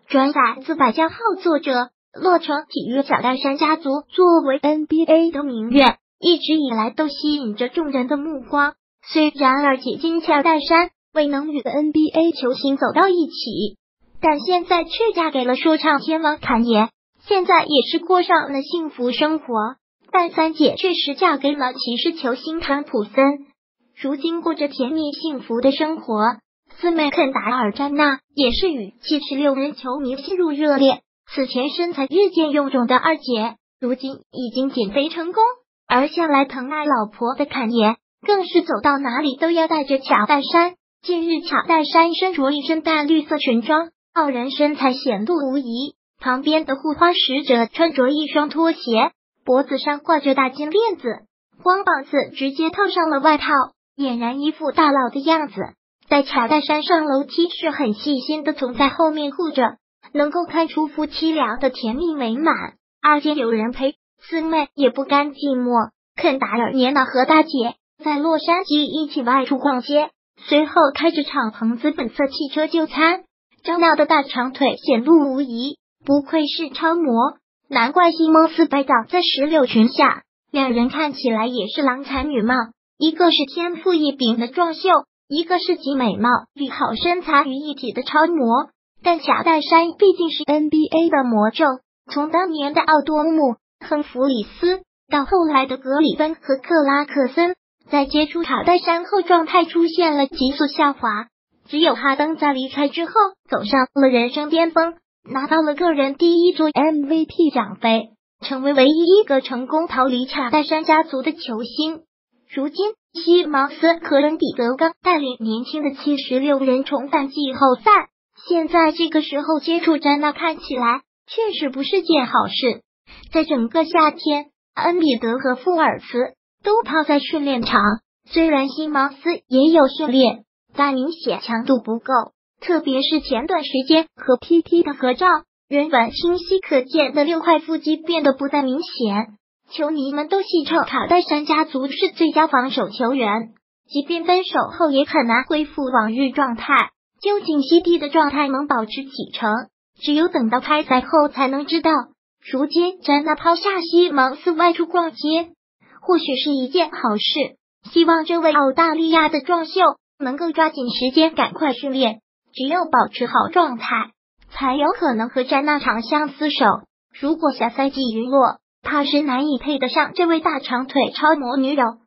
转载自百家号作者。洛城体育乔戴珊家族作为 NBA 的名媛，一直以来都吸引着众人的目光。然而几经乔戴珊未能与 NBA 球星走到一起，但现在却嫁给了说唱天王侃爷，现在也是过上了幸福生活。但三姐确实嫁给了骑士球星汤普森，如今过着甜蜜幸福的生活。四妹肯达尔詹娜也是与76人球迷陷入热恋。此前身材日渐臃肿的二姐，如今已经减肥成功，而向来疼爱老婆的侃爷更是走到哪里都要带着乔戴珊。近日乔戴珊身着一身淡绿色裙装，傲人身材显露无遗。旁边的护花使者穿着一双拖鞋，脖子上挂着大金链子，光膀子直接套上了外套，俨然一副大佬的样子。在乔戴珊上楼梯是很细心的，总在后面护着，能够看出夫妻俩的甜蜜美满。二姐有人陪，四妹也不甘寂寞。肯达尔年娜和大姐在洛杉矶一起外出逛街，随后开着敞篷资本色汽车就餐。张娜的大长腿显露无遗，不愧是超模，难怪西蒙斯拜倒在石榴裙下。两人看起来也是郎才女貌，一个是天赋异禀的壮秀，一个是集美貌与好身材于一体的超模。但乔戴珊毕竟是 NBA 的魔咒，从当年的奥多姆、亨弗里斯到后来的格里芬和克拉克森，在接触乔戴珊后状态出现了急速下滑。只有哈登在离开之后走上了人生巅峰，拿到了个人第一座 MVP 奖杯，成为唯一一个成功逃离乔戴珊家族的球星。如今西蒙斯和恩比德刚带领年轻的76人重返季后赛，现在这个时候接触詹娜看起来确实不是件好事。在整个夏天，恩比德和富尔茨都泡在训练场，虽然西蒙斯也有训练，但明显强度不够，特别是前段时间和 PT 的合照，原本清晰可见的6块腹肌变得不再明显。球迷们都戏称乔戴珊家族是最佳防守球员，即便分手后也很难恢复往日状态。究竟西蒂的状态能保持几成，只有等到开赛后才能知道。如今詹娜抛下西蒙斯外出逛街，或许是一件好事，希望这位澳大利亚的壮秀能够抓紧时间赶快训练，只有保持好状态，才有可能和詹娜长相厮守。如果下赛季陨落，怕是难以配得上这位大长腿超模女友。